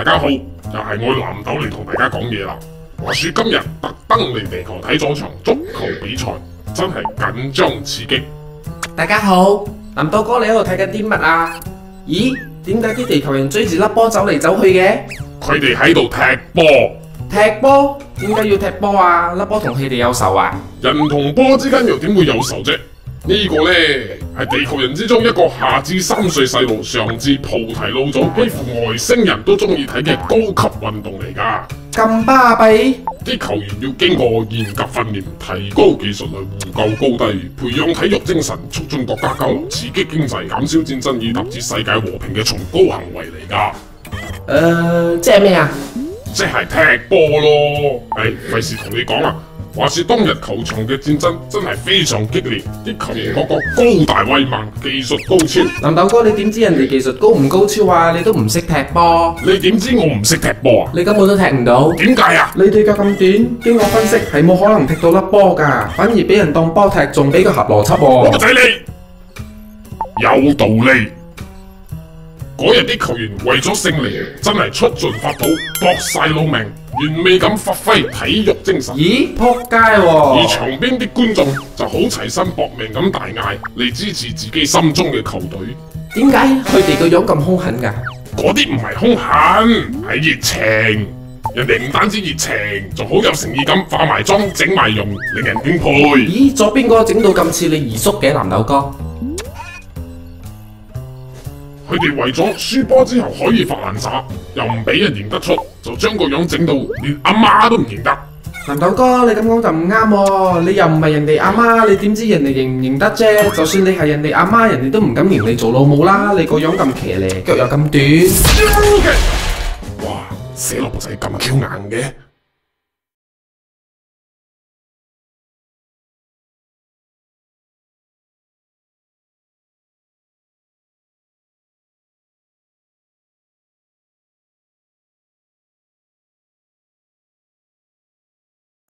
大家好，又係我藍豆嚟同大家講嘢啦。話說今日特登嚟地球睇咗場足球比賽，真係緊張刺激。 大家好，藍豆哥你喺度睇緊啲乜啊？咦，點解啲地球人追住粒波走嚟走去嘅？ 佢哋喺度踢波。 踢波？點解要踢波啊？粒波同佢哋有仇啊？ 人同波之間又點會有仇啫？呢個呢，係地球人之中一個下至3歲細路，上至菩提老祖，幾乎外星人都中意睇嘅高級運動嚟㗎。 咁巴閉？ 啲球員要經過嚴格訓練，提高技術嚟互救高低，培養體育精神，促進國家交流，刺激經濟，減少戰爭，以達至世界和平嘅崇高行為嚟㗎。 即係咩啊？ 即係踢波咯。費事同你講啦。話說當日球場嘅戰爭真係非常激烈，啲球員個個高大威猛，技術高超。 藍豆哥，你點知人哋技術高唔高超啊？你都唔識踢波。 你點知我唔識踢波啊？ 你根本都踢唔到。 點解啊？ 你對腳咁短，經我分析係冇可能踢到粒波㗎，反而俾人當波踢，仲比較合邏輯喎。 我仔你有道理。嗰日啲球員為咗勝利，真係出盡法寶，搏晒老命，完美咁發揮體育精神。 咦，撲街喎！ 而場邊啲觀眾就好齊心搏命咁大嗌嚟支持自己心中嘅球隊。 點解佢哋個樣咁兇狠㗎？ 嗰啲唔係兇狠，係熱情。人哋唔單止熱情，仲好有誠意咁化埋妝、整埋容，令人敬佩。 咦，左邊嗰個整到咁似你二叔嘅藍豆哥。 佢哋為咗輸波之後可以發爛渣，又唔俾人認得出，就將個樣整到連阿媽都唔認得。 藍豆哥，你咁講就唔啱喎！你又唔係人哋阿媽，你點知人哋認唔認得啫？就算你係人哋阿媽，人哋都唔敢認你做老母啦！你個樣咁騎呢，腳又咁短。 哇，寫落部仔咁 Q 硬嘅。